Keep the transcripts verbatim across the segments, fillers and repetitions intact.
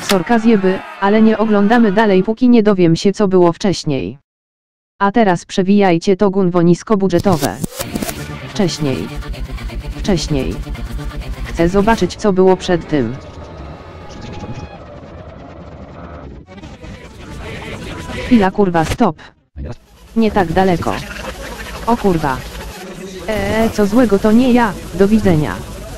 sorka zjeby, ale nie oglądamy dalej, póki nie dowiem się, co było wcześniej. A teraz przewijajcie to gunwo niskobudżetowe. Wcześniej. Wcześniej. Chcę zobaczyć, co było przed tym. Chwila, kurwa, stop. Nie tak daleko. O kurwa. Eee, co złego, to nie ja, do widzenia.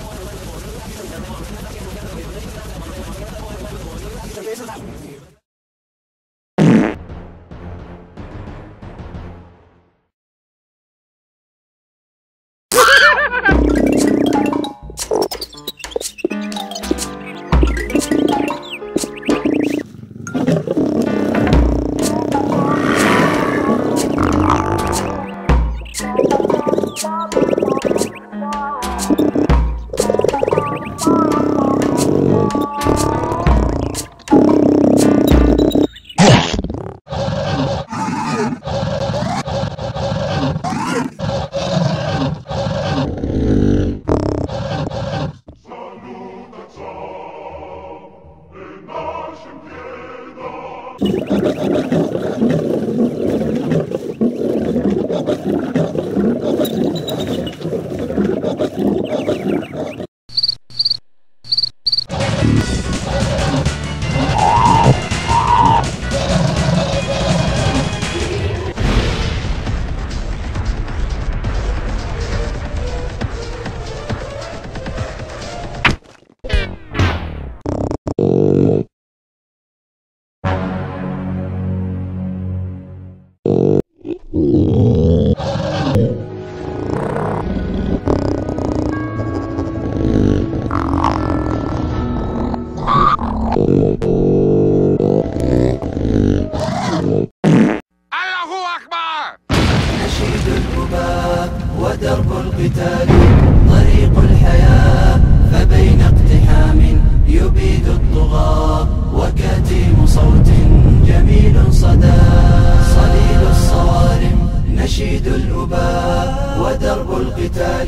Allahu Akbar! نشيد الأباء ودرب القتال طريق الحياة فبين اقتحام يبيد الطغاة وكتيم صوت جميل صدى صليل الصوارم نشيد الأباء ودرب القتال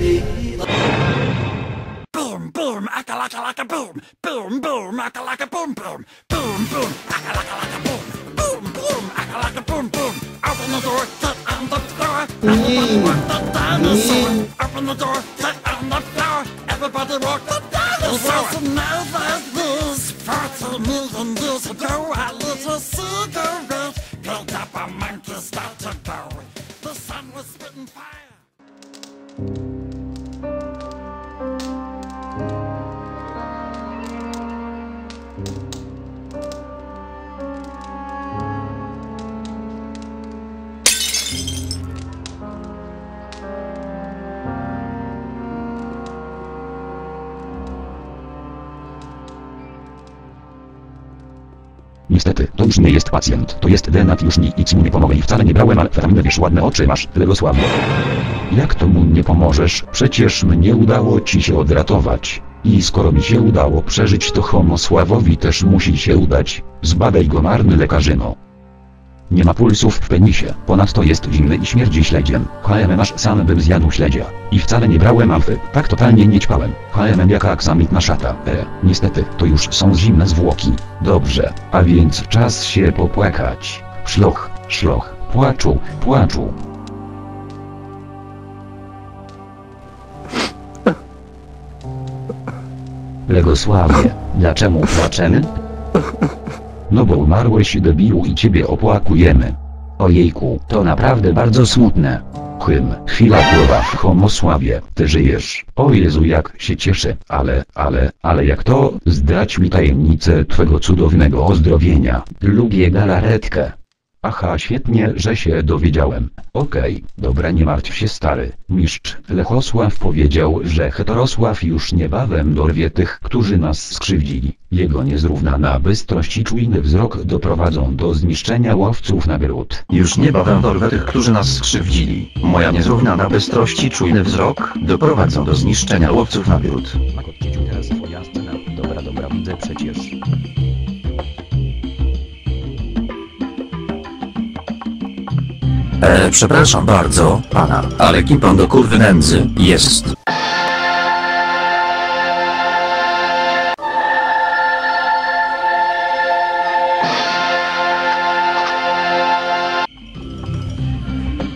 Boom, boom, akalaka laka boom, boom, boom, akalaka boom, boom, boom, boom, akalaka laka boom, boom, boom, akalaka boom, boom. Open the door, sit on the floor. Everybody walk the dinosaur. Open the door, sit on the floor. Everybody walk the dinosaur. It wasn't now like this. Forty million years ago, I lit a cigarette, picked up a monkey, started to go. The sun was spitting fire. Niestety, to już nie jest pacjent, to jest Denat, już nic mu nie pomogę i wcale nie brałem amfetaminy, wiesz, ładne oczy masz, Legosławie. Jak to mu nie pomożesz? Przecież mnie udało ci się odratować. I skoro mi się udało przeżyć, to Homosławowi też musi się udać. Zbadaj go, marny lekarzyno. Nie ma pulsów w penisie, ponadto jest zimny i śmierdzi śledziem. H M M aż sam bym zjadł śledzia. I wcale nie brałem amfy, tak totalnie nie ćpałem. H M M jaka aksamitna szata. E, niestety, to już są zimne zwłoki. Dobrze, a więc czas się popłakać. Szloch, szloch, płaczu, płaczu. Legosławie, dlaczego płaczemy? No bo umarłeś, debilu, i ciebie opłakujemy. Ojejku, to naprawdę bardzo smutne. Hym, chwila, kurwa, Homosławie, ty żyjesz. O Jezu, jak się cieszę, ale, ale, ale jak to? Zdradź mi tajemnicę twego cudownego ozdrowienia. Lubię galaretkę. Aha, świetnie, że się dowiedziałem. Okej, okay, dobra, nie martw się, stary. Mistrz Lechosław powiedział, że Heterosław już niebawem dorwie tych, którzy nas skrzywdzili. Jego niezrównana bystrość i czujny wzrok doprowadzą do zniszczenia łowców nagród. Już niebawem dorwę tych, którzy nas skrzywdzili. Moja niezrównana bystrość i czujny wzrok doprowadzą do zniszczenia łowców nagród. Teraz twoja scena. Dobra, dobra, widzę przecież. Eee, przepraszam bardzo, pana, ale kim pan do kurwy nędzy jest?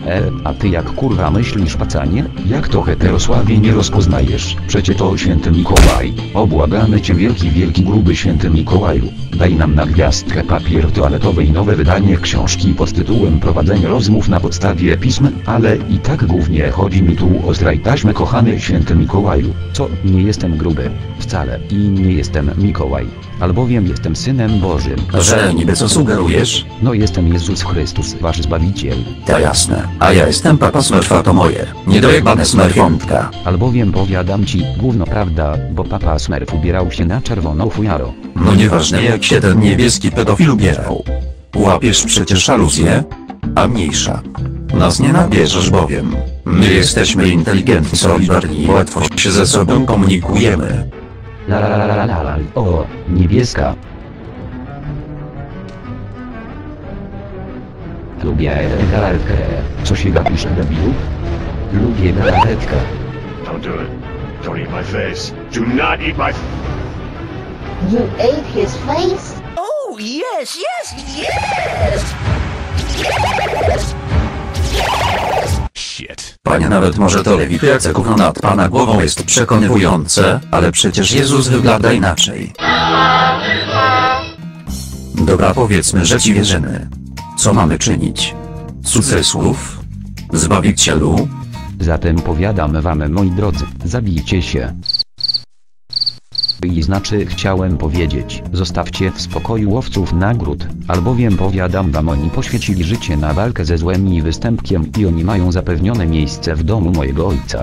E, a ty jak kurwa myślisz, pacanie? Jak to heterosławie nie rozpoznajesz? Przecie to święty Mikołaj. Obłagamy cię wielki wielki gruby święty Mikołaju. Daj nam na gwiazdkę papier toaletowy i nowe wydanie książki pod tytułem Prowadzenie rozmów na podstawie pism, ale i tak głównie chodzi mi tu o straj taśmę, kochany święty Mikołaju. Co? Nie jestem gruby. Wcale. I nie jestem Mikołaj. Albowiem jestem synem Bożym. Że niby co sugerujesz? No jestem Jezus Chrystus, wasz Zbawiciel. To jasne. A ja jestem Papa Smurfa, to moje. Niedojebane Smurfiątka. Albowiem powiadam ci, gówno prawda, bo Papa Smurf ubierał się na czerwoną fujaro. No nieważne jak się ten niebieski pedofil ubierał. Łapiesz przecież aluzję? A mniejsza. Nas nie nabierzesz bowiem. My jesteśmy inteligentni, solidarni i łatwo się ze sobą komunikujemy. La la la la la la. O, niebieska. Lubię galaretkę. Co się gapisz, debilu? Lubię galaretkę. Don't do it. Don't eat my face. Do not eat my... You ate his face? Oh, yes, yes, yes! Shit. Panie, nawet może to lewitujące gówno nad pana głową jest przekonywujące, ale przecież Jezus wygląda inaczej. Dobra, powiedzmy, że ci wierzymy. Co mamy czynić? Cudzysłów? Zbawicielu? Zatem powiadam wam, moi drodzy, zabijcie się. I znaczy chciałem powiedzieć, zostawcie w spokoju łowców nagród, albowiem powiadam wam, oni poświęcili życie na walkę ze złem i występkiem i oni mają zapewnione miejsce w domu mojego ojca.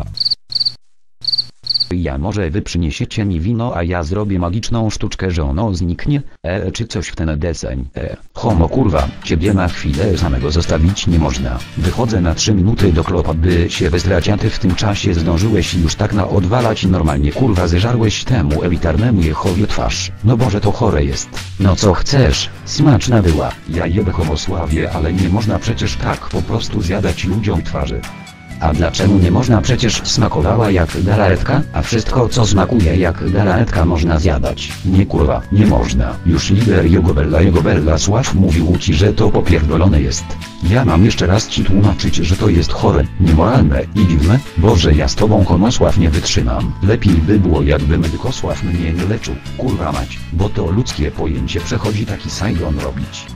Ja może wy przyniesiecie mi wino, a ja zrobię magiczną sztuczkę, że ono zniknie, e, czy coś w ten deseń, e, homo kurwa, ciebie na chwilę samego zostawić nie można, wychodzę na trzy minuty do klopa, by się wystrać, a ty w tym czasie zdążyłeś już tak na odwalać i normalnie kurwa zeżarłeś temu elitarnemu Jehowie twarz, no Boże to chore jest, no co chcesz, smaczna była, ja jebę homosławie, ale nie można przecież tak po prostu zjadać ludziom twarzy. A dlaczego nie można? Przecież smakowała jak galaretka, a wszystko co smakuje jak galaretka można zjadać. Nie kurwa, nie można. Już lider Jogobella Jogobella Sław mówił ci, że to popierdolone jest. Ja mam jeszcze raz ci tłumaczyć, że to jest chore, niemoralne i dziwne, Boże ja z tobą homosław nie wytrzymam. Lepiej by było jakby Medykosław mnie nie leczył, kurwa mać, bo to ludzkie pojęcie przechodzi taki Saigon robić.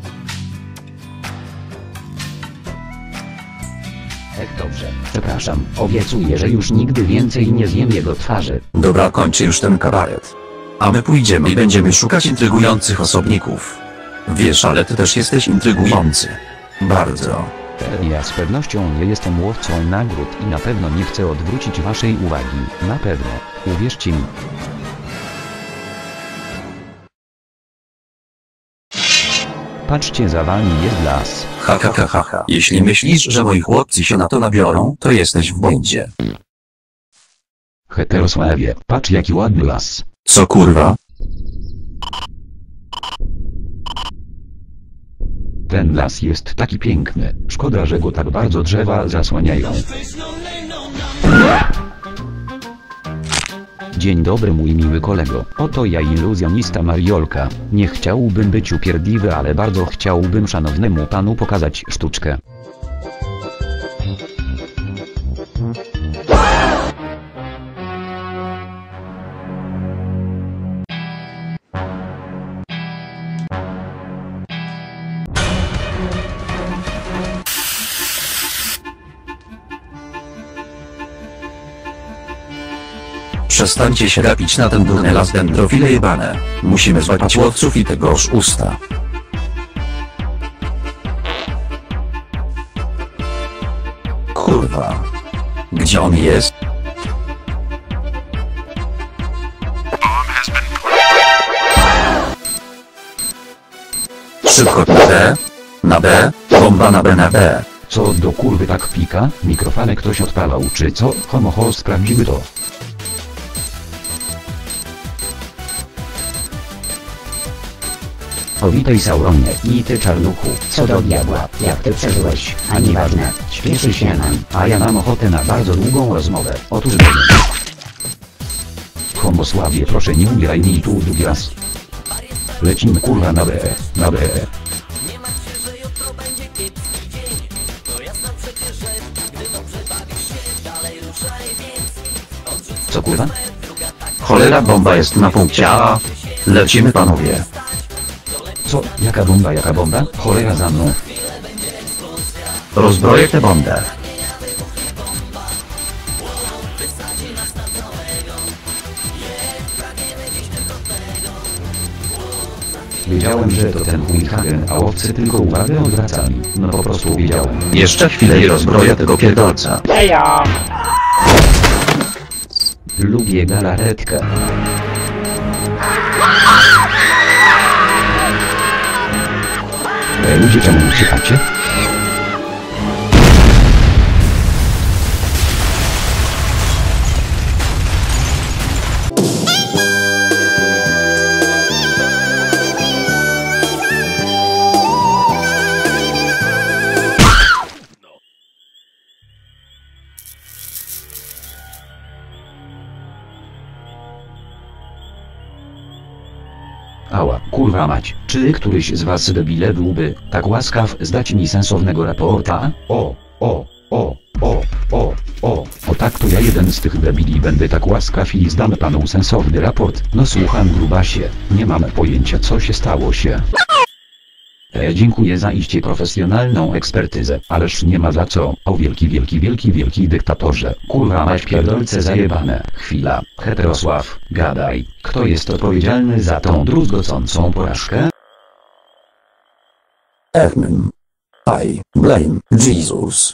Ech dobrze, przepraszam, obiecuję, że już nigdy więcej nie zjem jego twarzy. Dobra, kończy już ten kabaret. A my pójdziemy i będziemy szukać intrygujących osobników. Wiesz, ale ty też jesteś intrygujący. Bardzo. Ja z pewnością nie jestem łowcą nagród i na pewno nie chcę odwrócić waszej uwagi, na pewno, uwierzcie mi. Patrzcie, za wami jest las. Ha ha ha ha ha. Jeśli myślisz, że moi chłopcy się na to nabiorą, to jesteś w błędzie. Heterosławie, patrz jaki ładny las. Co kurwa? Ten las jest taki piękny, szkoda, że go tak bardzo drzewa zasłaniają. Dzień dobry mój miły kolego, oto ja iluzjonista Mariolka. Nie chciałbym być upierdliwy, ale bardzo chciałbym szanownemu panu pokazać sztuczkę. Przestańcie się gapić na ten durny las, dendrofile jebane. Musimy złapać łowców i tego oszusta. Kurwa. Gdzie on jest? Szybko na B. Na B. Bomba na B na B. Co do kurwy tak pika? Mikrofale ktoś odpalał czy co? Homo ho, sprawdzimy to. O witaj Sauronie i ty czarnuchu, Co do diabła, jak ty przeżyłeś, a nieważne, śpieszy się nam. a ja mam ochotę na bardzo długą rozmowę. Otóż powiem. Homosławie, proszę nie umieraj mi tu drugi raz. Lecimy kurwa na B, na B. kurwa? Cholera, bomba jest na punkcie A. Lecimy panowie. Co? Jaka bomba, jaka bomba? Cholera za mną. Rozbroję tę bombę. Wiedziałem, że to ten chuj Hagen, a owcy tylko uwagę odwracali. No po prostu wiedziałem. Jeszcze chwilę i rozbroję tego pierdolca. Lubię galaretkę. Ej, ludzie, czemu uciekacie? Ała, kurwa mać, czy któryś z was debile byłby tak łaskaw zdać mi sensownego raporta? O, o, o, o, o, o, o tak to ja jeden z tych debili będę tak łaskaw i zdam panu sensowny raport. No słucham grubasie, nie mam pojęcia co się stało się. E, dziękuję za iście profesjonalną ekspertyzę, ależ nie ma za co, o wielki wielki wielki wielki dyktatorze, kurwa mać pierdolce zajebane, chwila, Heterosław, gadaj, kto jest odpowiedzialny za tą druzgocącą porażkę? Ehm. I blame Jesus.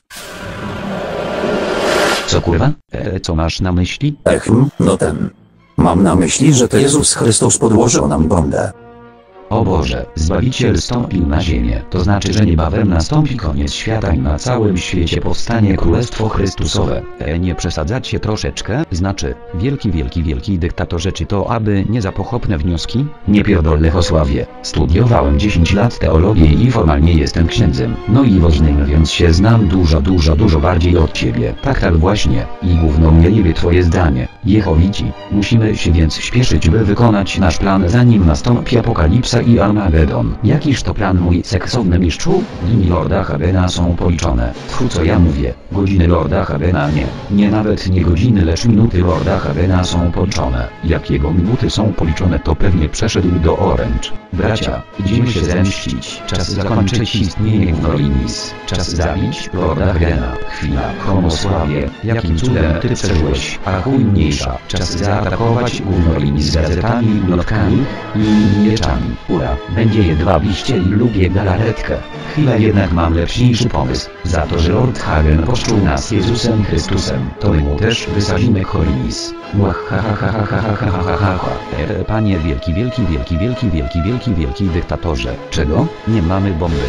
Co kurwa? E, co masz na myśli? Ehm, no ten. Mam na myśli, że to Jezus Chrystus podłożył nam bombę. O Boże, Zbawiciel stąpił na ziemię, to znaczy, że niebawem nastąpi koniec świata i na całym świecie powstanie Królestwo Chrystusowe. E, nie przesadzacie troszeczkę? Znaczy, wielki wielki wielki dyktatorze, czy to aby nie za pochopne wnioski? Nie pierdol Lechosławie, studiowałem dziesięć lat teologię i formalnie jestem księdzem, no i woźnym, więc się znam dużo dużo dużo bardziej od ciebie. Tak tak właśnie, i gówno mnie jebie twoje zdanie. Jehowici, musimy się więc śpieszyć, by wykonać nasz plan, zanim nastąpi apokalipsa i Armagedon. Jakiż to plan, mój seksowny mistrzu? Dni Lorda Hagena są policzone. Tfu, co ja mówię, godziny Lorda Hagena nie. Nie nawet nie godziny, lecz minuty Lorda Hagena są policzone. Jak jego minuty są policzone, to pewnie przeszedł do Orange. Bracia, idziemy się zemścić. Czas zakończyć istnienie Gnolinis. Czas zabić Lorda Hagena. Chwila, Homosławie, jakim cudem ty przeżyłeś? A chuj mniejsza. Czas zaatakować Gnolinis z gazetami, mlotkami i mieczami. Ura, będzie jedwabiście i lubię galaretkę. Chwilę, jednak mam lepszy pomysł. Za to, że Lord Hagen poszczuł nas Jezusem Chrystusem, to my mu też wysadzimy Korinis. Łach ha ha ha ha ha ha ha ha ha ha. E, panie wielki wielki wielki wielki wielki wielki wielki dyktatorze. Czego? Nie mamy bomby.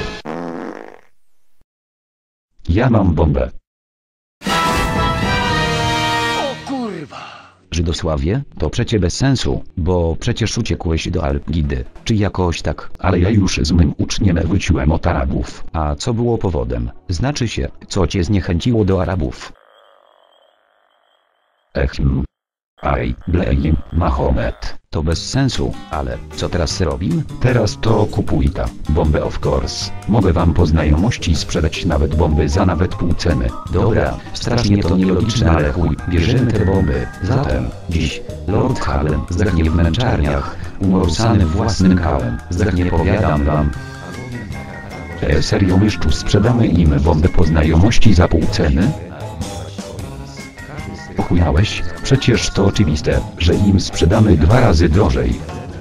Ja mam bombę. Żydosławie, to przecie bez sensu, bo przecież uciekłeś do Algidy, czy jakoś tak, ale ja już z mym uczniem wróciłem od Arabów. A co było powodem? Znaczy się, co cię zniechęciło do Arabów? Echm. Aj, blame, Mahomet. To bez sensu, ale co teraz robim? Teraz to kupuj ta bombę, of course. Mogę wam po znajomości sprzedać nawet bomby za nawet pół ceny. Dobra, strasznie to nielogiczne, ale chuj, bierzemy te bomby. Zatem, dziś, Lord Hagen zdechnie w męczarniach, umorsany własnym kałem. Zdechnie, powiadam wam. E, serio myszczu, sprzedamy im bombę po znajomości za pół ceny? Pochujałeś? Przecież to oczywiste, że im sprzedamy dwa razy drożej.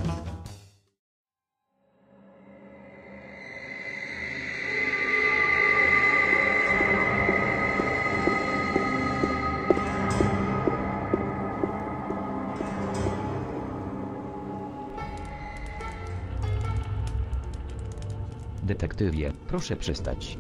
Detektywie, proszę przestać.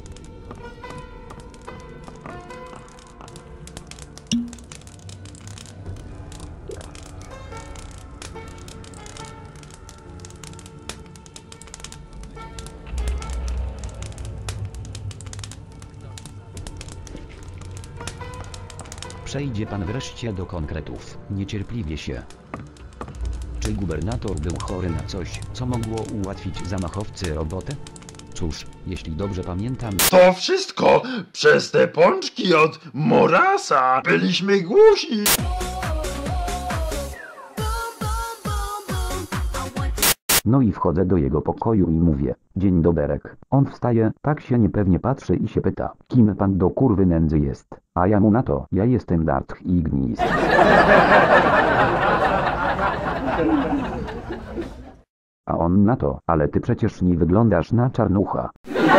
Przejdzie pan wreszcie do konkretów, niecierpliwie się. Czy gubernator był chory na coś, co mogło ułatwić zamachowcy robotę? Cóż, jeśli dobrze pamiętam... To wszystko przez te pączki od Morasa. Byliśmy głusi. No i wchodzę do jego pokoju i mówię, dzień doberek. On wstaje, tak się niepewnie patrzy i się pyta, kim pan do kurwy nędzy jest? A ja mu na to, ja jestem Darth Ignis. A on na to, ale ty przecież nie wyglądasz na czarnucha.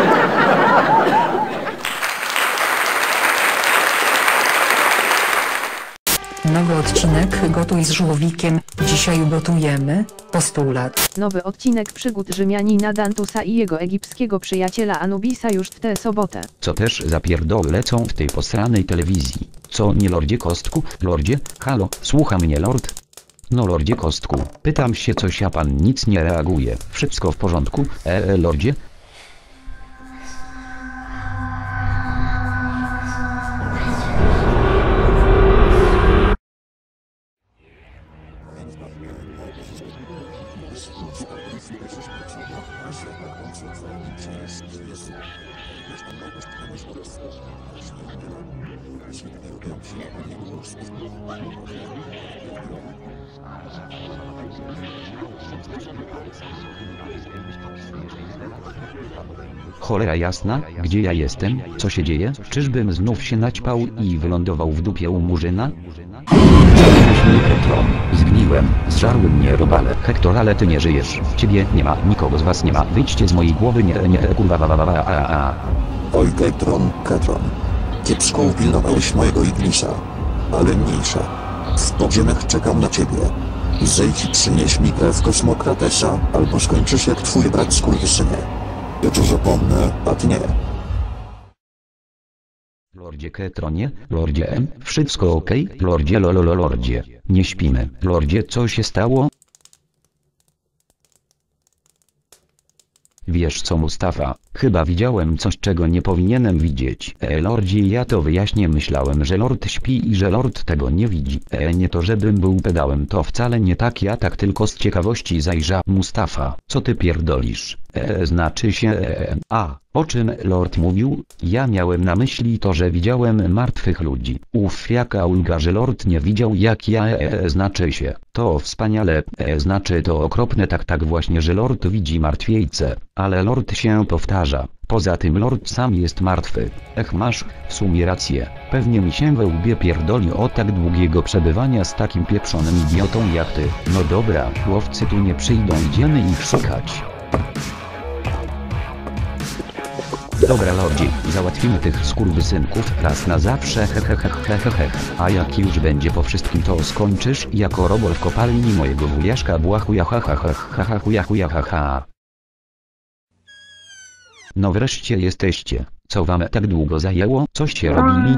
Nowy odcinek Gotuj z żółwikiem. Dzisiaj gotujemy postulat. Nowy odcinek przygód Rzymianina Dantusa i jego egipskiego przyjaciela Anubisa już w tę sobotę. Co też za pierdoły lecą w tej posranej telewizji? Co nie lordzie Kostku? Lordzie? Halo, słucha mnie lord? No lordzie Kostku, pytam się coś, a pan nic nie reaguje. Wszystko w porządku? Eee lordzie? Cholera jasna, gdzie ja jestem? Co się dzieje? Czyżbym znów się naćpał i wylądował w dupie u Murzyna? Hektor, zgniłem, zżarły mnie robale. Hektor, ale ty nie żyjesz. Ciebie nie ma, nikogo z was nie ma. Wyjdźcie z mojej głowy, nie, nie, kurwa, wa, wa, wa, wa, a, a. Oj Ketron, Ketron. Kiepsko upilnowałeś mojego Ignisa. Ale mniejsza. W podziemiach czekam na ciebie. Zejdź i przynieś mi krew Kosmokratesa, albo skończysz jak twój brat skurwysynie. Ja to zapomnę, a ty nie. Lordzie Ketronie, lordzie M, wszystko okej? Okay? Lordzie lololo lordzie, nie śpimy. Lordzie, co się stało? Wiesz co Mustafa, chyba widziałem coś czego nie powinienem widzieć. E lordzie, ja to wyjaśnię, myślałem że lord śpi i że lord tego nie widzi. E nie to żebym był pedałem, to wcale nie tak, ja tak tylko z ciekawości zajrzę. Mustafa, co ty pierdolisz? E znaczy się e, a, o czym lord mówił? Ja miałem na myśli to, że widziałem martwych ludzi. Uff, jaka ulga, że lord nie widział jak ja e, znaczy się. To wspaniale, e, znaczy to okropne, tak tak właśnie, że lord widzi martwiejce. Ale lord się powtarza. Poza tym lord sam jest martwy. Ech, masz w sumie rację. Pewnie mi się we łbie pierdoli o tak długiego przebywania z takim pieprzonym idiotą jak ty. No dobra, łowcy tu nie przyjdą, idziemy ich szukać. Dobra lordzie, załatwimy tych skurwysynków raz na zawsze, hehehehehehe. A jak już będzie po wszystkim, to skończysz jako robol w kopalni mojego wujaszka błachuja ha ha ha ha ha chuja chuja ha ha. No wreszcie jesteście. Co wam tak długo zajęło? Coście robili?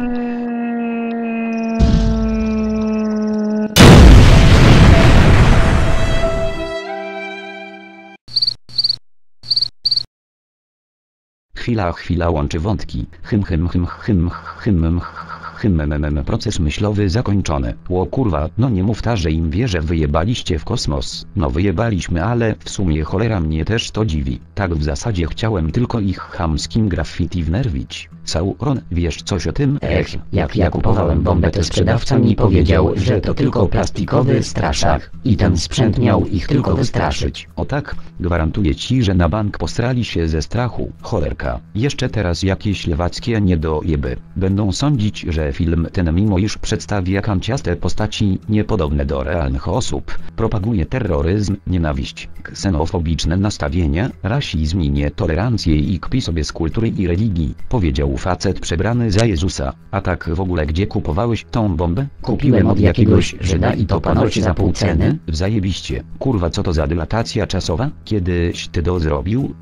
Chwila, chwila, łączy wątki. Hym, hym, hym, hym, hym, hym, hym, proces myślowy zakończony. Ło kurwa, no nie mów ta, że im wierzę, wyjebaliście w kosmos. No wyjebaliśmy, ale w sumie cholera mnie też to dziwi. Tak w zasadzie chciałem tylko ich chamskim graffiti wnerwić. Sauron, wiesz coś o tym? Ech, jak ja kupowałem bombę, to sprzedawca mi powiedział, że to tylko plastikowy straszak i ten sprzęt miał ich tylko wystraszyć. O tak, gwarantuję ci, że na bank posrali się ze strachu. Cholerka, jeszcze teraz jakieś lewackie niedojeby będą sądzić, że film ten, mimo iż przedstawia kanciaste postaci niepodobne do realnych osób, propaguje terroryzm, nienawiść, ksenofobiczne nastawienie, rasizm i nietolerancję i kpi sobie z kultury i religii, powiedział facet przebrany za Jezusa. A tak w ogóle, gdzie kupowałeś tą bombę? Kupiłem od jakiegoś Żyda i to ponoć za pół ceny. Zajebiście. Kurwa, co to za dylatacja czasowa? Kiedyś ty to zrobił?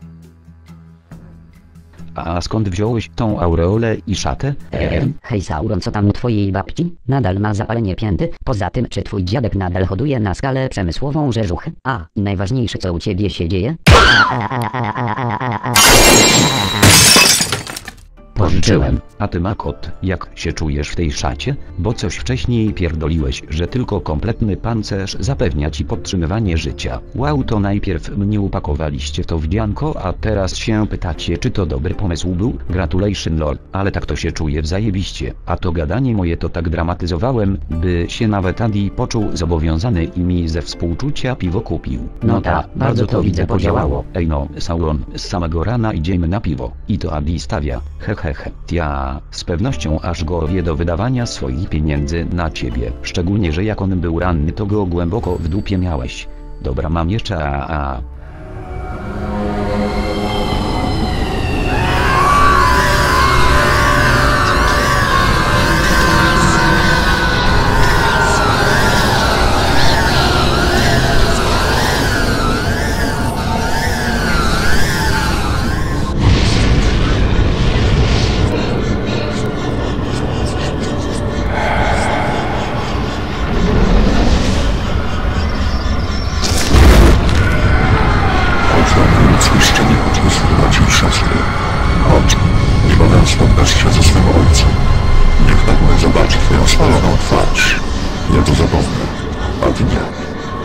A skąd wziąłeś tą aureolę i szatę? Eee, hej Sauron, co tam u twojej babci? Nadal ma zapalenie pięty? Poza tym, czy twój dziadek nadal hoduje na skalę przemysłową rzeżuchę? A, i najważniejsze, co u ciebie się dzieje? pożyczyłem. A ty Makot, jak się czujesz w tej szacie? Bo coś wcześniej pierdoliłeś, że tylko kompletny pancerz zapewnia ci podtrzymywanie życia. Wow, to najpierw mnie upakowaliście w to wdzianko, a teraz się pytacie, czy to dobry pomysł był? Gratulation lol, ale tak to się czuje w zajebiście. A to gadanie moje to tak dramatyzowałem, by się nawet Adi poczuł zobowiązany i mi ze współczucia piwo kupił. No ta, bardzo to widzę podziałało. Ej no, Sauron, z samego rana idziemy na piwo. I to Adi stawia. Hehehe. Tia, z pewnością aż go wie do wydawania swoich pieniędzy na ciebie. Szczególnie, że jak on był ranny, to go głęboko w dupie miałeś. Dobra, mam jeszcze a a. Chodź, niebawem spotkasz się ze swym ojcem. Niech nagłe zobaczy twoją spaloną twarz. Ja to zapomnę, a ty nie.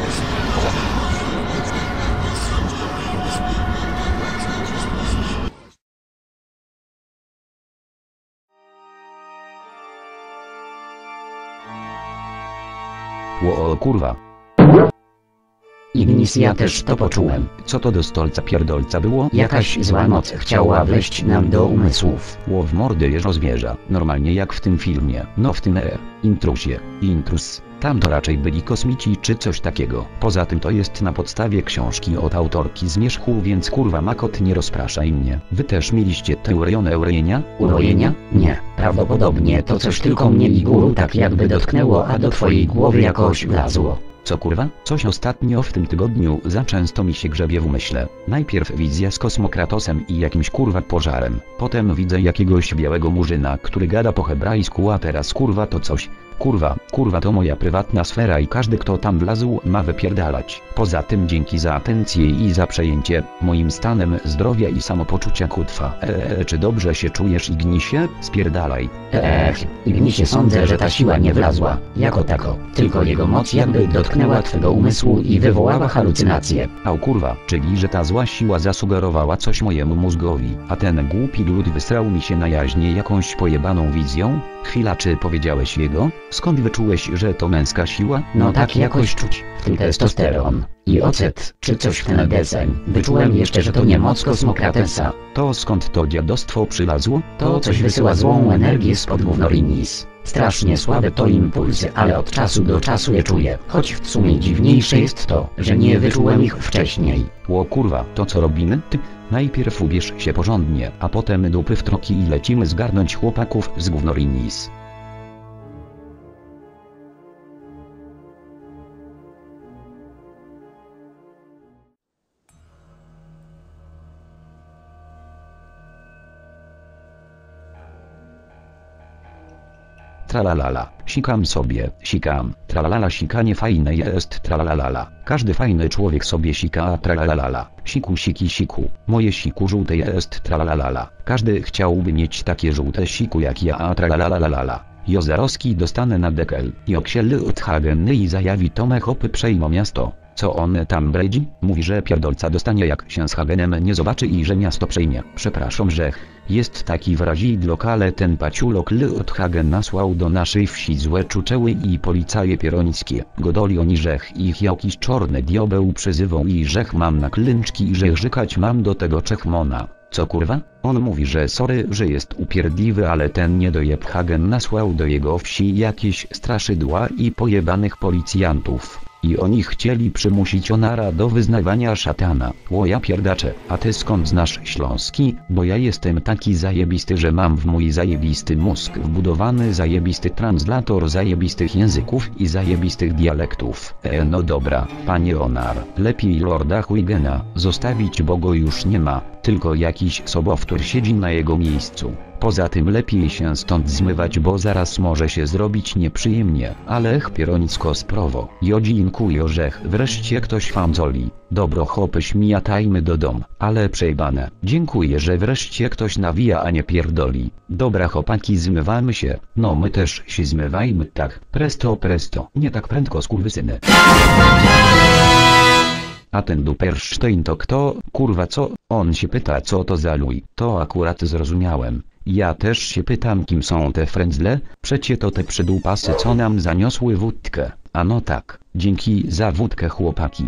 Ło kurwa. Ignis, ja też to poczułem. Co to do stolca pierdolca było? Jakaś zła moc chciała wleść nam do umysłów. Ło w mordy jeżo zwierza. Normalnie jak w tym filmie. No w tym e. Intrusie. Intrus. Tam to raczej byli kosmici czy coś takiego. Poza tym to jest na podstawie książki od autorki Zmierzchu, więc kurwa Makot nie rozpraszaj mnie. Wy też mieliście teorię urojenia? Urojenia? Nie. Prawdopodobnie to coś tylko mnie i guru tak jakby dotknęło, a do twojej głowy jakoś wlazło. Co kurwa? Coś ostatnio w tym tygodniu za często mi się grzebie w umyśle. Najpierw wizja z kosmokratosem i jakimś kurwa pożarem. Potem widzę jakiegoś białego murzyna, który gada po hebrajsku, a teraz kurwa to coś. Kurwa, kurwa to moja prywatna sfera i każdy kto tam wlazł ma wypierdalać. Poza tym dzięki za atencję i za przejęcie moim stanem zdrowia i samopoczucia kutwa. Eee, czy dobrze się czujesz Ignisie? Spierdalaj. Ech, Ignisie, sądzę, że ta siła nie wlazła, jako tako, tylko jego moc jakby dotknęła twego umysłu i wywołała halucynacje. Au kurwa, czyli że ta zła siła zasugerowała coś mojemu mózgowi, a ten głupi lud wysrał mi się na jaźnie jakąś pojebaną wizją? Chwila, czy powiedziałeś jego? Skąd wyczułeś, że to męska siła? No tak jakoś czuć, w tym testosteron i ocet, czy coś w ten deseń. Wyczułem jeszcze, że to nie moc kosmokratesa. To skąd to dziadostwo przylazło? To coś wysyła złą energię spod Gównoriniis. Strasznie słabe to impulsy, ale od czasu do czasu je czuję. Choć w sumie dziwniejsze jest to, że nie wyczułem ich wcześniej. Ło kurwa, to co robimy? Ty, najpierw ubierz się porządnie, a potem dupy w troki i lecimy zgarnąć chłopaków z Gównoriniis. Tralalala, sikam sobie, sikam, tralalala, sikanie fajne jest, tralalala. Każdy fajny człowiek sobie sika, tralalala. Siku, siki, siku, moje siku żółte jest, tralalala. Każdy chciałby mieć takie żółte siku jak ja, tralalalala. Jozerowski dostanę na dekel, Joksiel odhagenny i zajawi Tome hopy przejmą miasto. Co on tam bredzi? Mówi, że pierdolca dostanie jak się z Hagenem nie zobaczy i że miasto przejmie. Przepraszam, że jest taki wyrazidlok, ale ten paciulok L od Hagen nasłał do naszej wsi złe czuczeły i policaje pierońskie. Godoli oni, żech ich jakiś czorny diabeł przyzywał i żech mam na klęczki i że żykać mam do tego Czechmona. Co kurwa? On mówi, że sorry, że jest upierdliwy, ale ten niedojeb Hagen nasłał do jego wsi jakieś straszydła i pojebanych policjantów. I oni chcieli przymusić Onara do wyznawania szatana. Ło ja pierdacze, a ty skąd znasz śląski? Bo ja jestem taki zajebisty, że mam w mój zajebisty mózg wbudowany zajebisty translator zajebistych języków i zajebistych dialektów. E no dobra, panie Onar, lepiej lorda Huygena zostawić, bo go już nie ma, tylko jakiś sobowtór siedzi na jego miejscu. Poza tym lepiej się stąd zmywać, bo zaraz może się zrobić nieprzyjemnie. Ale pieronicko sprawo. Jodzinku Jorzech, wreszcie ktoś famzoli. Dobro chopy śmiatajmy do dom. Ale przejbane. Dziękuję, że wreszcie ktoś nawija, a nie pierdoli. Dobra chłopaki, zmywamy się. No my też się zmywajmy, tak. Presto presto. Nie tak prędko, skurwysyny. A ten Duperstein to kto? Kurwa co? On się pyta, co to za luj. To akurat zrozumiałem. Ja też się pytam, kim są te frędzle? Przecie to te przydupasy, co nam zaniosły wódkę. A no tak, dzięki za wódkę chłopaki.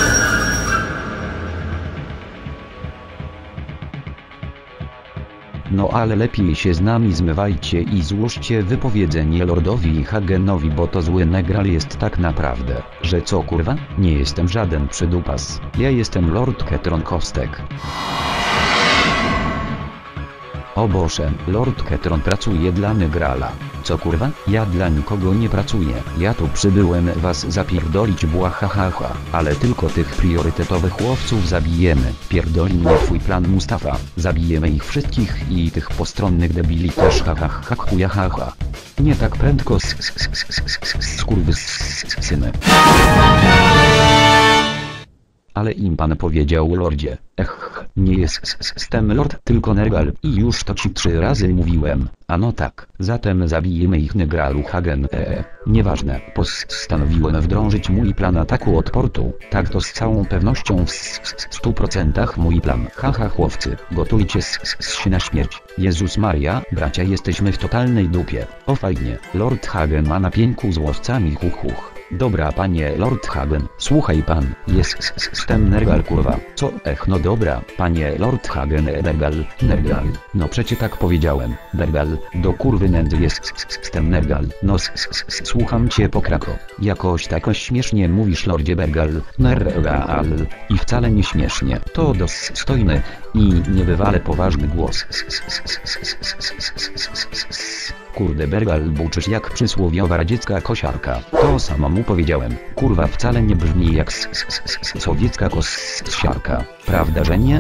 No ale lepiej się z nami zmywajcie i złóżcie wypowiedzenie Lordowi Hagenowi, bo to zły negral jest tak naprawdę. Że co kurwa? Nie jestem żaden przydupas. Ja jestem Lord Ketron Kostek. O Boże, Lord Ketron pracuje dla negrala. Co kurwa? Ja dla nikogo nie pracuję. Ja tu przybyłem was zapierdolić, błahahaha. Ale tylko tych priorytetowych łowców zabijemy. Pierdolnie twój plan, Mustafa. Zabijemy ich wszystkich i tych postronnych debili też, hahaha, chujahaha. Nie tak prędko, skurwysyny. Ale im pan powiedział, lordzie. Ech, nie jest system lord, tylko negal. I już to ci trzy razy mówiłem. A no tak, zatem zabijemy ich, negralu Hagen. Eee, nieważne, postanowiłem wdrążyć mój plan ataku od portu. Tak, to z całą pewnością w stu procentach mój plan. Haha chłopcy, gotujcie się na śmierć. Jezus Maria, bracia, jesteśmy w totalnej dupie. O fajnie, Lord Hagen ma na pięku z łowcami, huch huch. Dobra panie Lord Hagen, słuchaj pan, jest system nergal kurwa. Co? Ech no dobra, panie Lord Hagen, nergal, nergal. No przecie tak powiedziałem, nergal, do kurwy nędzy jest system nergal. No słucham cię pokrako. Jakoś tak śmiesznie mówisz, lordzie Bergal, nergal. I wcale nie śmiesznie, to dostojny i niebywale poważny głos. Kurde, Bergal, buczysz jak przysłowiowa radziecka kosiarka. To samo mu powiedziałem. Kurwa, wcale nie brzmi jak sowiecka kosiarka. Prawda, że nie?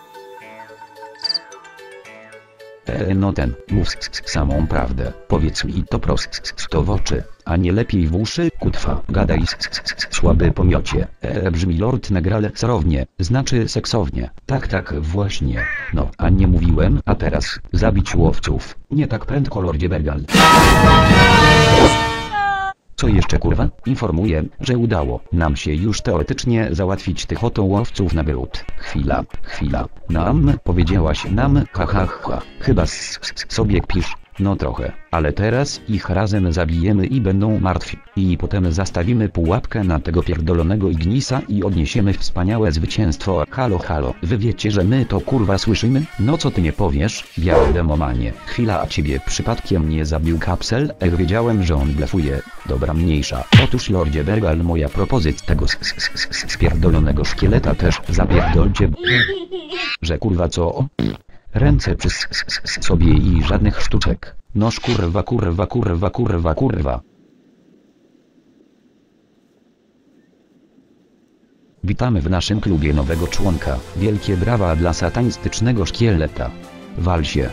E, no ten, mów samą prawdę. Powiedz mi to prosto w oczy, a nie lepiej w uszy, kutwa. Gadaj słaby pomiocie. E, brzmi Lord Negrale srownie, znaczy seksownie. Tak, tak, właśnie. No, a nie mówiłem, a teraz, zabić łowców. Nie tak prędko, lordzie Bergal. Co jeszcze kurwa? Informuję, że udało nam się już teoretycznie załatwić tych oto łowców na gród. Chwila, chwila. Nam, powiedziałaś nam, ha ha ha. Chyba sobie kpisz. No trochę, ale teraz ich razem zabijemy i będą martwi. I potem zastawimy pułapkę na tego pierdolonego Ignisa i odniesiemy wspaniałe zwycięstwo. Halo halo, wy wiecie, że my to kurwa słyszymy? No co ty nie powiesz, biały demomanie? Chwila, a ciebie przypadkiem nie zabił kapsel? Ech, wiedziałem, że on blefuje. Dobra, mniejsza. Otóż lordzie Bergal, moja propozycja tego spierdolonego szkieleta też zapierdolcie. Że kurwa co? Ręce przy sobie i żadnych sztuczek. Noż kurwa kurwa kurwa kurwa kurwa. Witamy w naszym klubie nowego członka. Wielkie brawa dla satanistycznego szkieleta. Wal się.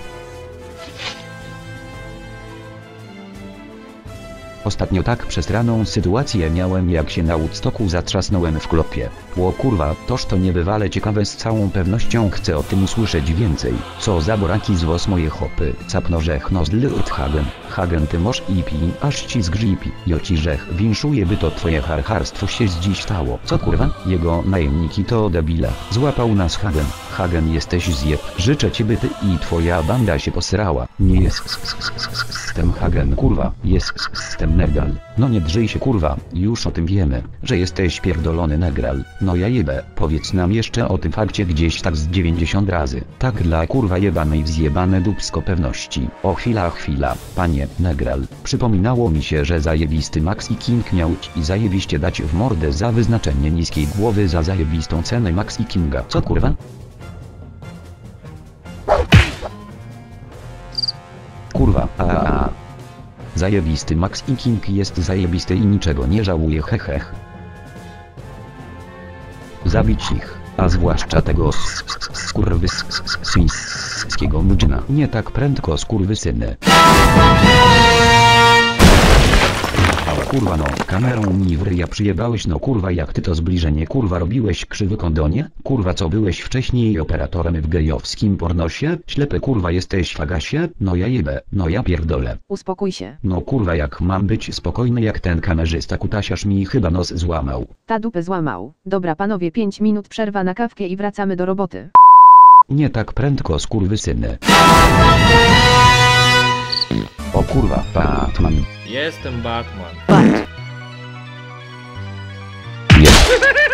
Ostatnio tak przestraną sytuację miałem, jak się na Woodstocku zatrzasnąłem w klopie. Ło kurwa, toż to niebywale ciekawe, z całą pewnością chcę o tym usłyszeć więcej. Co za boraki z was moje hopy. Capnożech no z Lord Hagen. Hagen ty moż i pi, aż ci zgrzypi. Jociżech, winszuję, by to twoje harharstwo się dziś stało. Co kurwa? Jego najemniki to debile. Złapał nas Hagen. Hagen jesteś zjeb. Życzę ci, by ty i twoja banda się posrała. Nie jest system Hagen kurwa. Jest system Negal. No nie drżyj się kurwa, już o tym wiemy, że jesteś pierdolony negral. No ja jebę, powiedz nam jeszcze o tym fakcie gdzieś tak z dziewięćdziesiąt razy. Tak dla kurwa jebanej wzjebane dupsko pewności. O chwila, chwila, panie negral. Przypominało mi się, że zajebisty Maxi King miał ci zajebiście dać w mordę za wyznaczenie niskiej głowy za zajebistą cenę Maxi Kinga. Co kurwa? Kurwa, a, a, a. Zajebisty Maxi King jest zajebisty i niczego nie żałuje, hehech. Zabić ich, a zwłaszcza tego skurwysyna niebieskiego mudżyna. Nie tak prędko, skurwysyny. Ała kurwa no, kamerą mi w ryja przyjebałeś no kurwa, jak ty to zbliżenie kurwa robiłeś, krzywy kondonie? Kurwa, co byłeś wcześniej operatorem w gejowskim pornosie? Ślepy kurwa jesteś, fagasie? No ja jebę, no ja pierdolę. Uspokój się. No kurwa, jak mam być spokojny, jak ten kamerzysta kutasiarz mi chyba nos złamał. Ta dupę złamał. Dobra panowie, pięć minut przerwa na kawkę i wracamy do roboty. Nie tak prędko, skurwysyny. O kurwa, Batman. Jestem Batman. Bat. Jest.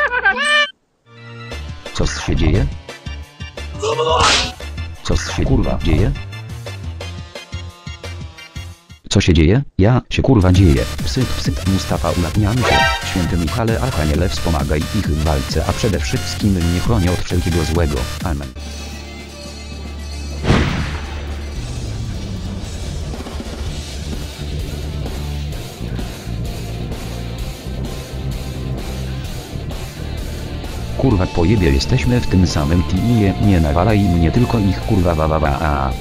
Co się dzieje? Co się kurwa dzieje? Co się dzieje? Ja się kurwa dzieje. Psyt, psyt, Mustafa, ulatniamy się. Święty Michale Archaniele, wspomagaj ich w walce, a przede wszystkim mnie chroni od wszelkiego złego. Amen. Kurwa pojebie, jesteśmy w tym samym teamie, nie nawalaj mnie, tylko ich kurwa wa wa wa a.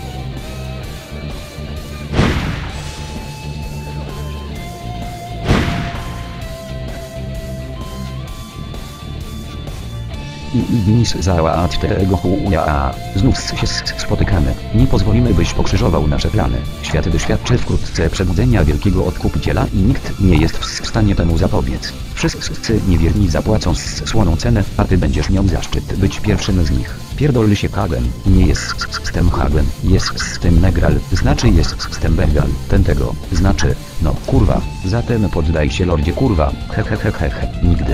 I Ignis załatw tego chuja. Znów się spotykamy. Nie pozwolimy, byś pokrzyżował nasze plany. Świat doświadczy wkrótce przebudzenia wielkiego odkupiciela i nikt nie jest w stanie temu zapobiec. Wszyscy niewierni zapłacą słoną cenę, a ty będziesz miał zaszczyt być pierwszym z nich. Pierdol się Hagen. Nie jest system Hagen, jest system Negral, znaczy jest system Bengal. Ten tego, znaczy, no kurwa. Zatem poddaj się lordzie kurwa. Hehehehe, nigdy.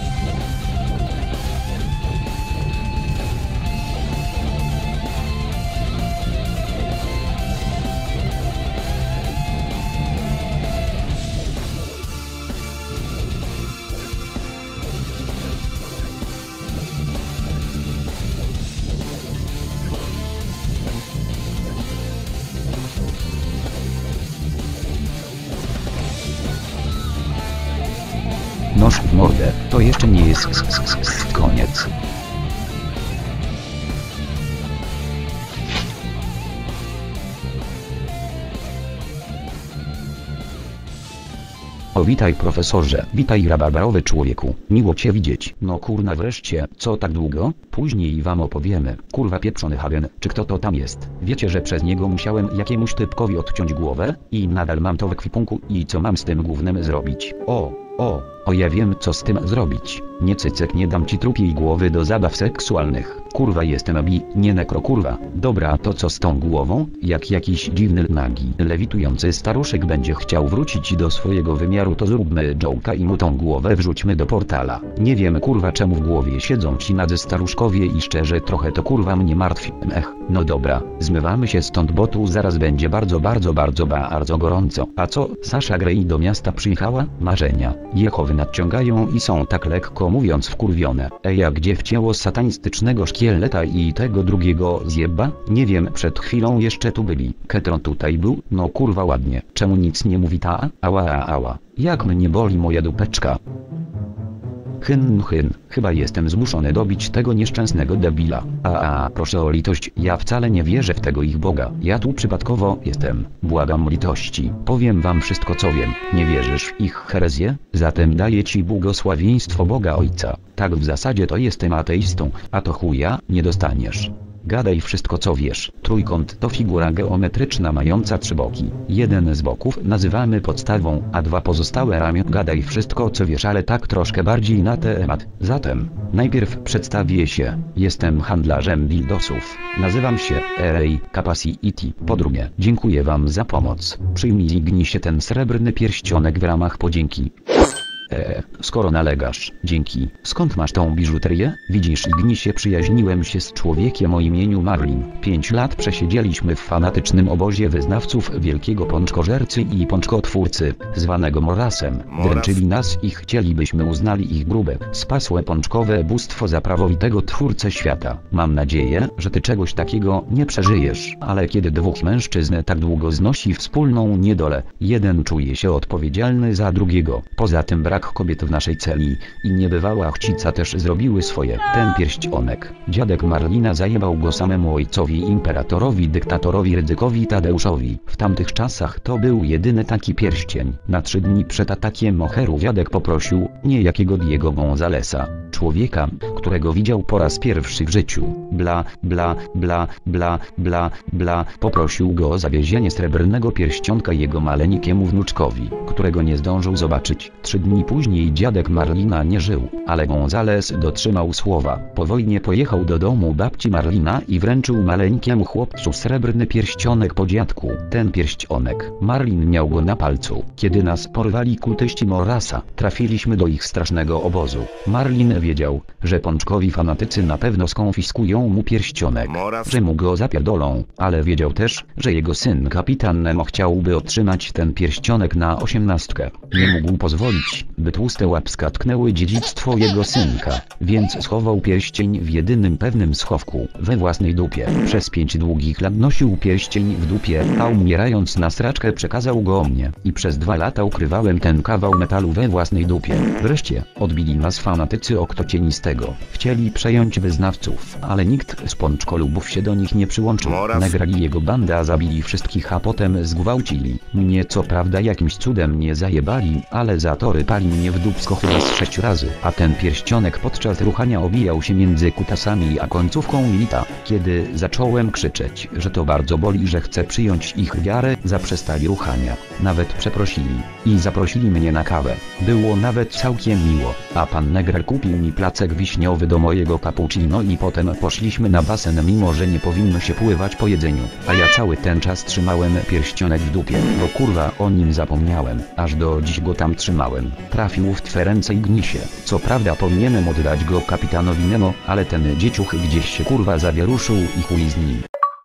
Noż w mordę, to jeszcze nie jest koniec. O witaj profesorze, witaj rabarbarowy człowieku, miło cię widzieć. No kurna wreszcie, co tak długo? Później wam opowiemy. Kurwa pieprzony Hagen, czy kto to tam jest? Wiecie, że przez niego musiałem jakiemuś typkowi odciąć głowę? I nadal mam to w ekwipunku i co mam z tym gównem zrobić? O, o, o ja wiem co z tym zrobić. Nie cycek, nie dam ci trupiej głowy do zabaw seksualnych. Kurwa jestem abi, nie nekro kurwa. Dobra, to co z tą głową? Jak jakiś dziwny nagi lewitujący staruszek będzie chciał wrócić do swojego wymiaru, to zróbmy joke'a i mu tą głowę wrzućmy do portala. Nie wiem kurwa czemu w głowie siedzą ci nadzy staruszkowie i szczerze trochę to kurwa mnie martwi. Ech, no dobra, zmywamy się stąd, bo tu zaraz będzie bardzo bardzo bardzo bardzo gorąco. A co, Sasha Grey do miasta przyjechała? Marzenia Jehowy nadciągają i są tak lekko mówiąc wkurwione. Ej, a gdzie wcięło satanistycznego szkieleta i tego drugiego zjeba? Nie wiem, przed chwilą jeszcze tu byli. Ketron tutaj był? No kurwa ładnie. Czemu nic nie mówi ta? Ała ała. Jak mnie boli moja dupeczka. Hyn hyn, chyba jestem zmuszony dobić tego nieszczęsnego debila. A, a proszę o litość, ja wcale nie wierzę w tego ich Boga. Ja tu przypadkowo jestem. Błagam litości. Powiem wam wszystko co wiem. Nie wierzysz w ich herezję? Zatem daję ci błogosławieństwo Boga Ojca. Tak w zasadzie to jestem ateistą, a to chuja nie dostaniesz. Gadaj wszystko co wiesz. Trójkąt to figura geometryczna mająca trzy boki. Jeden z boków nazywamy podstawą, a dwa pozostałe ramię. Gadaj wszystko co wiesz, ale tak troszkę bardziej na temat. Zatem, najpierw przedstawię się. Jestem handlarzem dildosów. Nazywam się Ray Capacity. Po drugie, dziękuję wam za pomoc. Przyjmij Ignisie ten srebrny pierścionek w ramach podzięki. Eee, skoro nalegasz, dzięki. Skąd masz tą biżuterię? Widzisz Ignisie, przyjaźniłem się z człowiekiem o imieniu Marlin. Pięć lat przesiedzieliśmy w fanatycznym obozie wyznawców wielkiego pączkożercy i pączkotwórcy, zwanego Morasem. Dręczyli nas i chcielibyśmy uznali ich grube, spasłe pączkowe bóstwo za prawowitego twórcę świata. Mam nadzieję, że ty czegoś takiego nie przeżyjesz. Ale kiedy dwóch mężczyzn tak długo znosi wspólną niedolę, jeden czuje się odpowiedzialny za drugiego. Poza tym brak brak kobiet w naszej celi i niebywała chcica też zrobiły swoje. Ten pierścionek, dziadek Marlina zajebał go samemu ojcowi imperatorowi dyktatorowi Ryzykowi Tadeuszowi. W tamtych czasach to był jedyny taki pierścień. Na trzy dni przed atakiem Moheru dziadek poprosił niejakiego Diego Gonzalesa, człowieka, którego widział po raz pierwszy w życiu. Bla, bla, bla, bla, bla, bla. Poprosił go o zawiezienie srebrnego pierścionka jego maleńkiemu wnuczkowi, którego nie zdążył zobaczyć. Trzy dni później dziadek Marlina nie żył, ale Gonzales dotrzymał słowa. Po wojnie pojechał do domu babci Marlina i wręczył maleńkiemu chłopcu srebrny pierścionek po dziadku. Ten pierścionek, Marlin miał go na palcu. Kiedy nas porwali kultyści Morasa, trafiliśmy do ich strasznego obozu. Marlin wiedział, że pączkowi fanatycy na pewno skonfiskują mu pierścionek, że mu go zapierdolą, ale wiedział też, że jego syn kapitan Nemo chciałby otrzymać ten pierścionek na osiemnastkę. Nie mógł pozwolić, by tłuste łapska tknęły dziedzictwo jego synka, więc schował pierścień w jedynym pewnym schowku, we własnej dupie. Przez pięć długich lat nosił pierścień w dupie, a umierając na straczkę przekazał go mnie i przez dwa lata ukrywałem ten kawał metalu we własnej dupie. Wreszcie, odbili nas fanatycy Oktocienistego. Chcieli przejąć wyznawców, ale nikt z pączkolubów się do nich nie przyłączył. Nagrali jego bandę, a zabili wszystkich, a potem zgwałcili. Mnie co prawda jakimś cudem nie zajebali, ale za to rypali mnie w dupsko chyba z sześć razy, a ten pierścionek podczas ruchania obijał się między kutasami a końcówką lita. Kiedy zacząłem krzyczeć, że to bardzo boli, że chcę przyjąć ich wiarę, zaprzestali ruchania. Nawet przeprosili i zaprosili mnie na kawę. Było nawet całkiem miło, a pan Negral kupił mi placek wiśniowy do mojego cappuccino i potem poszliśmy na basen, mimo że nie powinno się pływać po jedzeniu, a ja cały ten czas trzymałem pierścionek w dupie, bo kurwa o nim zapomniałem, aż do dziś go tam trzymałem. Trafił w twe ręce i gnisie. Co prawda powinienem oddać go kapitanowi Nemo, ale ten dzieciuch gdzieś się kurwa zawieruszył i chuj z nim.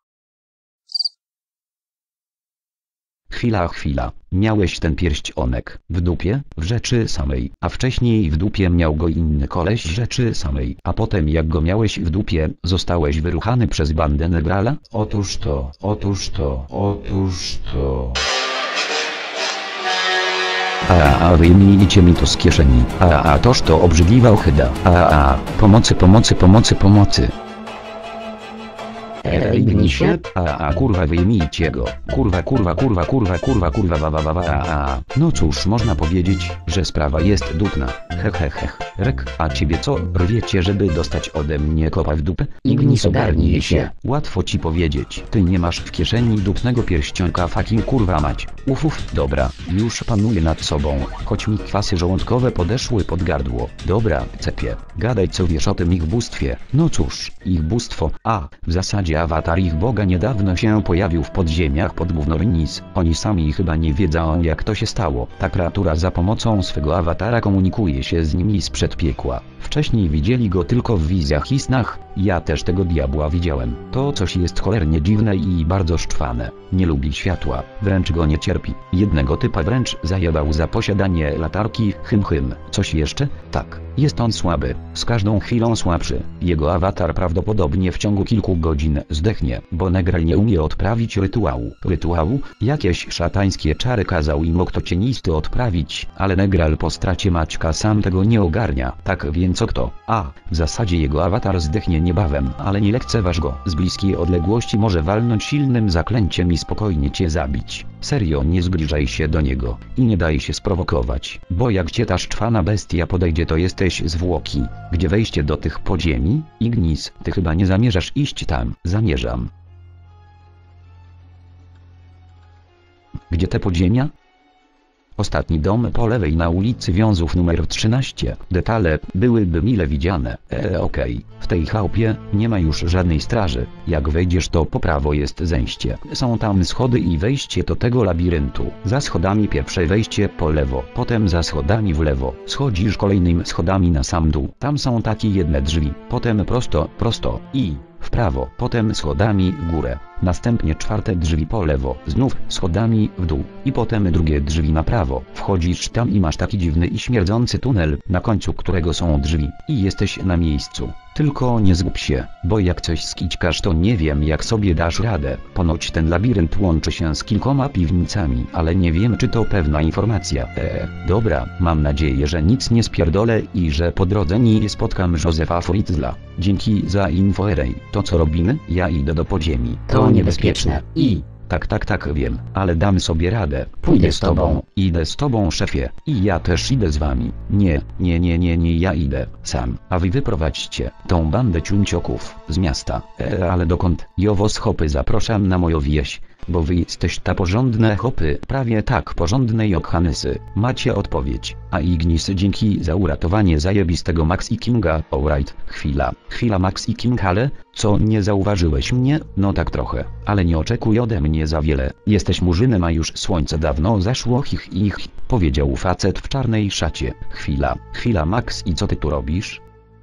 Chwila, chwila. Miałeś ten pierścionek w dupie, w rzeczy samej, a wcześniej w dupie miał go inny koleś w rzeczy samej, a potem jak go miałeś w dupie, zostałeś wyruchany przez bandę Negrala? Otóż to, otóż to, otóż to... A, a wyjmijcie mi to z kieszeni. A, a toż to obrzydliwa ochyda. A, a, pomocy, pomocy, pomocy, pomocy. Ej, gnisie? A, a kurwa wyjmijcie go. Kurwa, kurwa, kurwa, kurwa, kurwa, kurwa, wa, wa, wa, wa, a, a. No cóż, można powiedzieć, że sprawa jest dupna. He, he, he, rek, a ciebie co, rwiecie, żeby dostać ode mnie kopa w dupę? Ignis, ogarnij się. Łatwo ci powiedzieć, ty nie masz w kieszeni dupnego pierścionka, fucking kurwa mać. Ufów, dobra, już panuję nad sobą, choć mi kwasy żołądkowe podeszły pod gardło. Dobra, cepie, gadaj co wiesz o tym ich bóstwie. No cóż, ich bóstwo, a, w zasadzie awatar ich boga niedawno się pojawił w podziemiach pod Gównornis. Oni sami chyba nie wiedzą, jak to się stało. Ta kreatura za pomocą swego awatara komunikuje się z nimi sprzed piekła. Wcześniej widzieli go tylko w wizjach i snach, ja też tego diabła widziałem. To coś jest cholernie dziwne i bardzo szczwane. Nie lubi światła, wręcz go nie cierpi. Jednego typa wręcz zajebał za posiadanie latarki, hym hym. Coś jeszcze? Tak, jest on słaby, z każdą chwilą słabszy. Jego awatar prawdopodobnie w ciągu kilku godzin zdechnie, bo Negral nie umie odprawić rytuału. Rytuału? Jakieś szatańskie czary kazał im Oktocienisty odprawić, ale Negral po stracie Maćka sam tego nie ogarnia. Tak więc co kto? A, w zasadzie jego awatar zdechnie niebawem, ale nie lekceważ go. Z bliskiej odległości może walnąć silnym zaklęciem i spokojnie cię zabić. Serio, nie zbliżaj się do niego i nie daj się sprowokować, bo jak cię ta szczwana bestia podejdzie, to jesteś zwłoki. Gdzie wejście do tych podziemi? Ignis, ty chyba nie zamierzasz iść tam. Zamierzam. Gdzie te podziemia? Ostatni dom po lewej na ulicy Wiązów numer trzynaście. Detale byłyby mile widziane. Eee, okej. Okay. W tej chałupie nie ma już żadnej straży. Jak wejdziesz, to po prawo jest zejście. Są tam schody i wejście do tego labiryntu. Za schodami pierwsze wejście po lewo, potem za schodami w lewo. Schodzisz kolejnymi schodami na sam dół. Tam są takie jedne drzwi. Potem prosto, prosto i w prawo, potem schodami w górę. Następnie czwarte drzwi po lewo, znów schodami w dół i potem drugie drzwi na prawo. Wchodzisz tam i masz taki dziwny i śmierdzący tunel, na końcu którego są drzwi i jesteś na miejscu. Tylko nie zgub się, bo jak coś skićkasz to nie wiem jak sobie dasz radę. Ponoć ten labirynt łączy się z kilkoma piwnicami, ale nie wiem czy to pewna informacja. Eee, dobra, mam nadzieję, że nic nie spierdolę i że po drodze nie spotkam Józefa Fritzla. Dzięki za info, Erej. To co robimy? Ja idę do podziemi. To niebezpieczne. I... Tak, tak, tak, wiem, ale dam sobie radę. Pójdę z tobą. Idę z tobą, szefie. I ja też idę z wami. Nie, nie, nie, nie, nie, ja idę sam. A wy wyprowadźcie tą bandę ciuncioków z miasta. E, ale dokąd? Jowos hopy, zapraszam na moją wieś. Bo wy jesteś ta porządne hopy, prawie tak porządne jak Hanysy. Macie odpowiedź. A Ignis, dzięki za uratowanie zajebistego Maxi Kinga. Alright, chwila, chwila Maxi King, ale co, nie zauważyłeś mnie? No tak trochę, ale nie oczekuj ode mnie za wiele. Jesteś murzynem, a już słońce dawno zaszło, ich ich, powiedział facet w czarnej szacie. Chwila, chwila Max, i co ty tu robisz?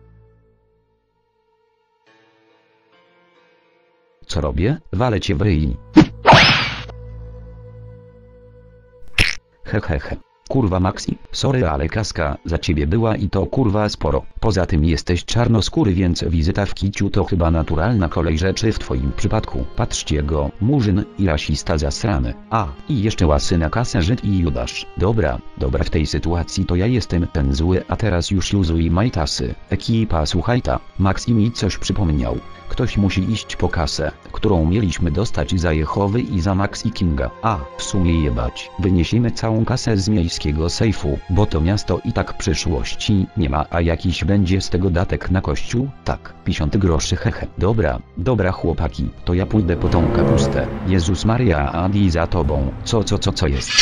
Co robię? Walę cię w ryj. Hehehe. He, he. Kurwa Maxi, sorry, ale kaska za ciebie była i to kurwa sporo. Poza tym jesteś czarnoskóry, więc wizyta w kiciu to chyba naturalna kolej rzeczy w twoim przypadku. Patrzcie go, murzyn i rasista zasrany. A, i jeszcze łasy na kasę Żyd i Judasz. Dobra, dobra, w tej sytuacji to ja jestem ten zły, a teraz już luzuj majtasy. Ekipa, słuchaj ta, Maxi mi coś przypomniał. Ktoś musi iść po kasę, którą mieliśmy dostać za Jehowy i za Maxi Kinga. A, w sumie jebać. Wyniesiemy całą kasę z miejskiego sejfu, bo to miasto i tak przyszłości nie ma, a jakiś będzie z tego datek na kościół? Tak, pięćdziesiąt groszy, hehe. Dobra, dobra chłopaki, to ja pójdę po tą kapustę. Jezus Maria, Adi za tobą. Co, co, co, co jest?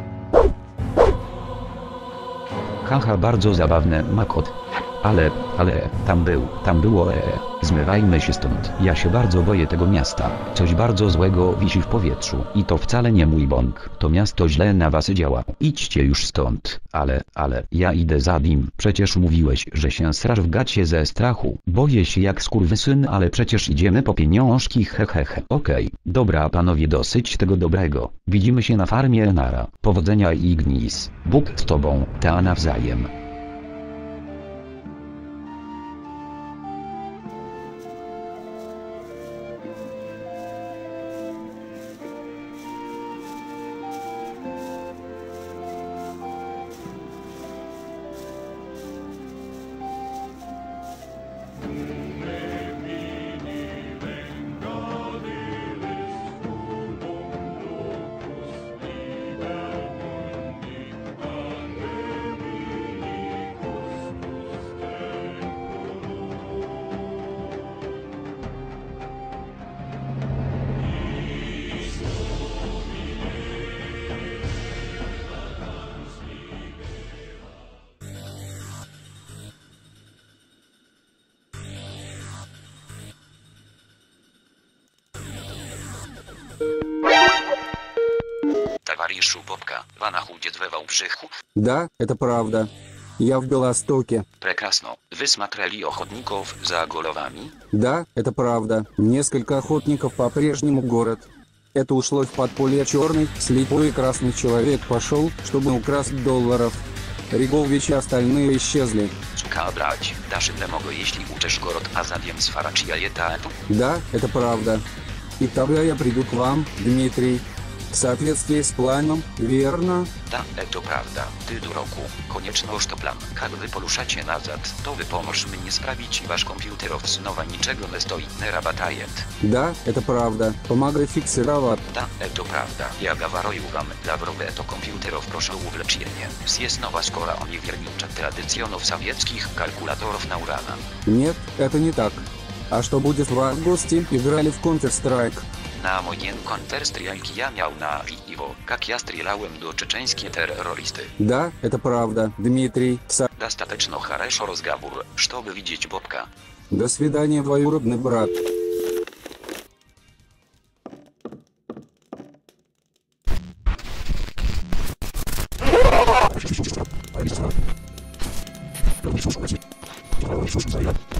Haha, bardzo zabawne, Makot. Ale, ale, tam był, tam było ee. Zmywajmy się stąd. Ja się bardzo boję tego miasta. Coś bardzo złego wisi w powietrzu. I to wcale nie mój bąk. To miasto źle na was działa. Idźcie już stąd. Ale, ale, ja idę za nim. Przecież mówiłeś, że się srasz w gacie ze strachu. Boję się jak skurwysyn, ale przecież idziemy po pieniążki, hehehe. Okej, okay. Dobra panowie, dosyć tego dobrego. Widzimy się na farmie, nara. Powodzenia Ignis. Bóg z tobą, ta nawzajem. Товарищу Бобка, Вана ходит в Валбжиху? Да, это правда. Я в Белостоке. Прекрасно. Вы смотрели охотников за головами? Да, это правда. Несколько охотников по-прежнему город. Это ушло в подполье. Черный, слепой и красный человек пошел, чтобы украсть долларов. Ригович и остальные исчезли. Сука, брать, даже для мого, если учишь город Азадием с Фарачия это? Да, это правда. И тогда я приду к вам, Дмитрий. В соответствии с планом, верно? Да, это правда. Ty do roku. Konieczność to plan. Jak wy poruszacie nazad, to wy pomóż mnie sprawić wasz komputer znowu niczego nie stoi, nie rabatajet. Да, это правда. Помогай фиксировать. Да, это правда. Я говорю вам, dla to komputerów proszę o uwleczenie. Jest nowa szkoła uniewiernicza tradycjonów sowieckich kalkulatorów na urana. Нет, это не так. А что будет в августе? Играли в Counter-Strike. Na moim Counter-Strike я miał na piwo, jak ja strzelałem do czeczeńskie terrorysty. Да, это правда, Дмитрий. Са... Достаточно хорошо разговор, чтобы видеть Бобка. До свидания, двоюродный брат. Thank you.